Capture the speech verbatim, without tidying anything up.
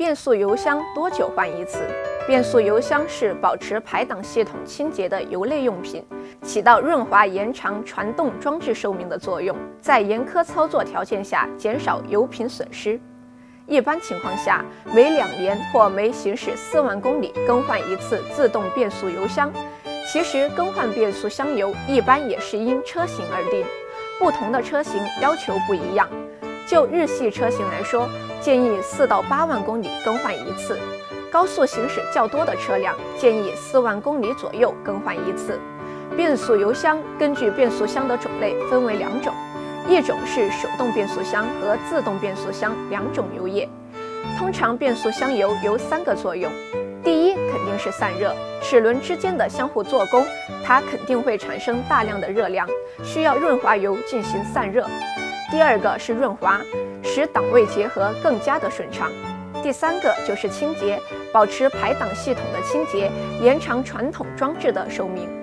变速油箱多久换一次？变速油箱是保持排档系统清洁的油类用品，起到润滑、延长传动装置寿命的作用，在严苛操作条件下减少油品损失。一般情况下，每两年或每行驶四万公里更换一次自动变速油箱。其实更换变速箱油一般也是因车型而定，不同的车型要求不一样。就日系车型来说，建议四到八万公里更换一次；高速行驶较多的车辆，建议四万公里左右更换一次。变速油箱根据变速箱的种类分为两种，一种是手动变速箱和自动变速箱两种油液。通常变速箱油有三个作用，第一肯定是散热，齿轮之间的相互做功，它肯定会产生大量的热量，需要润滑油进行散热。第二个是润滑，使档位结合更加的顺畅。第三个就是清洁，保持排档系统的清洁，延长传统装置的寿命。